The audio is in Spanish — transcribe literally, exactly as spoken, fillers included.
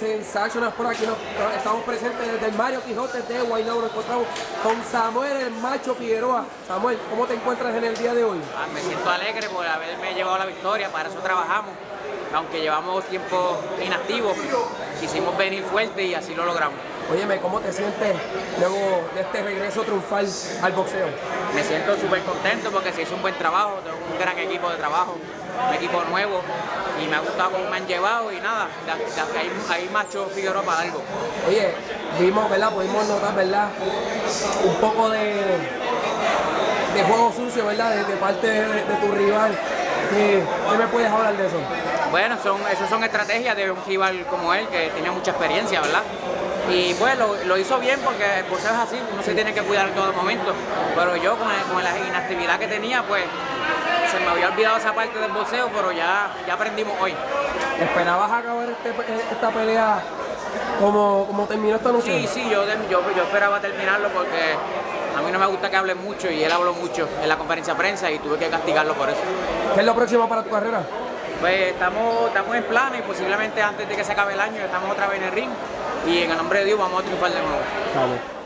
Sensacional por aquí. Nos, estamos presentes desde el Mario Quijote de Guaynabo. Nos encontramos con Samuel el Macho Figueroa. Samuel, ¿cómo te encuentras en el día de hoy? Ah, me siento alegre por haberme llevado la victoria, para eso trabajamos. Aunque llevamos tiempo inactivos, quisimos venir fuerte y así lo logramos. Óyeme, ¿cómo te sientes luego de este regreso triunfal al boxeo? Me siento súper contento porque se hizo un buen trabajo, tengo un gran equipo de trabajo, un equipo nuevo y me ha gustado cómo me han llevado y nada, de, de, hay, hay Macho Figueroa para algo. Oye, vimos, ¿verdad? Pudimos notar, ¿verdad? Un poco de, de juego sucio, ¿verdad? De, de parte de, de tu rival. ¿Qué, ¿Qué me puedes hablar de eso? Bueno, son, esas son estrategias de un rival como él, que tiene mucha experiencia, ¿verdad? Y pues lo, lo hizo bien porque el boxeo es así, uno se tiene que cuidar en todo momento. Pero yo con, el, con la inactividad que tenía, pues se me había olvidado esa parte del boxeo, pero ya, ya aprendimos hoy. ¿Esperabas acabar este, esta pelea como, como terminó esta noche? Sí, sí, yo, yo, yo esperaba terminarlo porque a mí no me gusta que hable mucho y él habló mucho en la conferencia de prensa y tuve que castigarlo por eso. ¿Qué es lo próximo para tu carrera? Pues estamos, estamos en planes y posiblemente antes de que se acabe el año estamos otra vez en el ring y en el nombre de Dios vamos a triunfar de nuevo. Vamos.